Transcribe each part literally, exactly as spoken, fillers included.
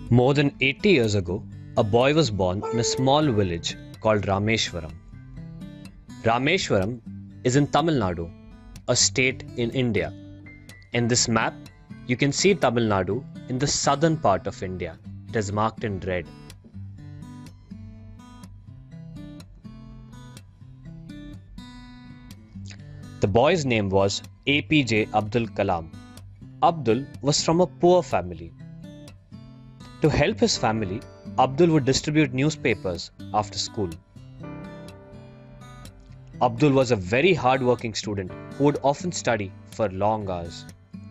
More than eighty years ago, a boy was born in a small village called Rameshwaram. Rameshwaram is in Tamil Nadu, a state in India. In this map, you can see Tamil Nadu in the southern part of India. It is marked in red. The boy's name was A P J Abdul Kalam. Abdul was from a poor family. To help his family, Abdul would distribute newspapers after school. Abdul was a very hard-working student who would often study for long hours.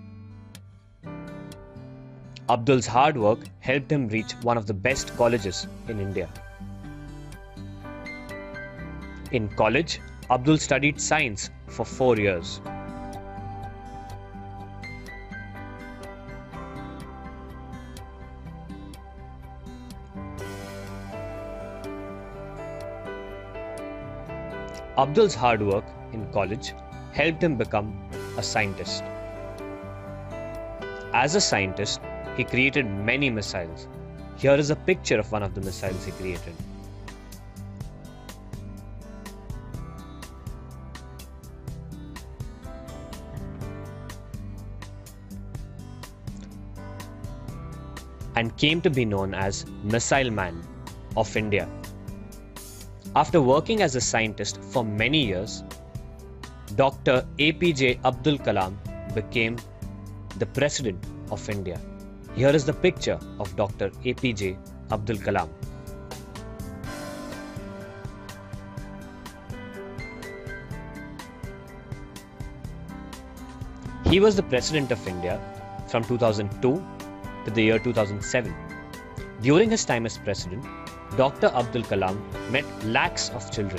Abdul's hard work helped him reach one of the best colleges in India. In college, Abdul studied science for four years. Abdul's hard work in college helped him become a scientist. As a scientist, he created many missiles. Here is a picture of one of the missiles he created. And came to be known as Missile Man of India. After working as a scientist for many years, Doctor A P J Abdul Kalam became the President of India. Here is the picture of Doctor A P J Abdul Kalam. He was the President of India from two thousand two to the year two thousand seven. During his time as President, Doctor Abdul Kalam met lakhs of children.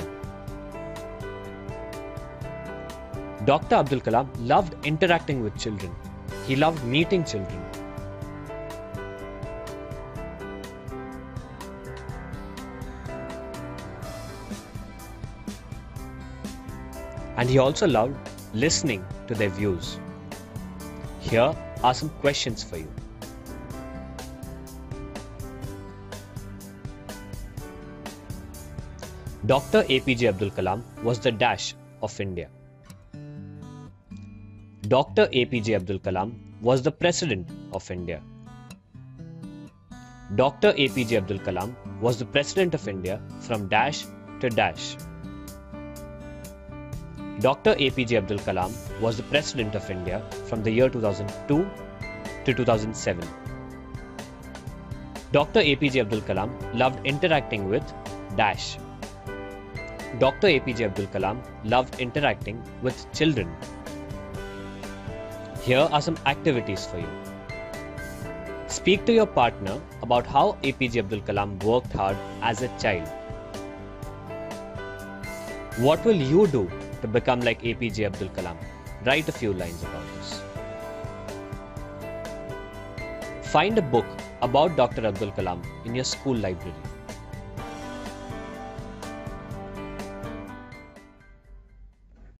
Doctor Abdul Kalam loved interacting with children. He loved meeting children. And he also loved listening to their views. Here are some questions for you. Doctor A P J Abdul Kalam was the dash of India. Doctor A P J Abdul Kalam was the President of India. Doctor A P J Abdul Kalam was the President of India from dash to dash. Doctor A P J Abdul Kalam was the President of India from the year two thousand two to two thousand seven. Doctor A P J Abdul Kalam loved interacting with dash. Doctor A P J Abdul Kalam loved interacting with children. Here are some activities for you. Speak to your partner about how A P J Abdul Kalam worked hard as a child. What will you do to become like A P J Abdul Kalam? Write a few lines about this. Find a book about Doctor Abdul Kalam in your school library.